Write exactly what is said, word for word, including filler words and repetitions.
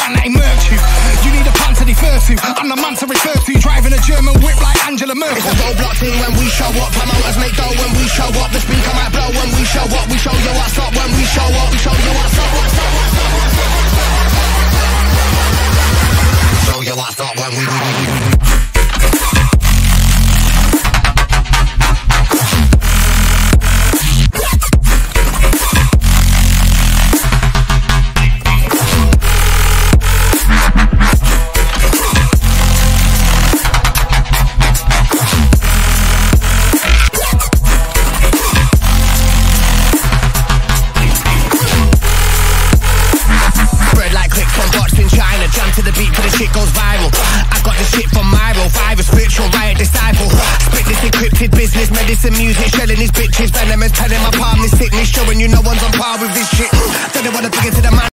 man that ain't murked you. You need a plan to defer to. I'm the man to refer to. Driving a German whip like Angela Merkel. It's a roadblock thing when we show up. Promoters make dough when we show up. The speaker might blow when we show up. We show you what's up when we show up. We show you what's up, what's up, what's up, what's up, what's up. Show you what's up when we to the beat till the shit goes viral. I got this shit from Myro, virus, spiritual riot disciple. Spit this encrypted business, medicine, music, shelling these bitches. Venomous, telling my palm this sickness, showing you no one's on par with this shit. Don't they wanna dig into the man.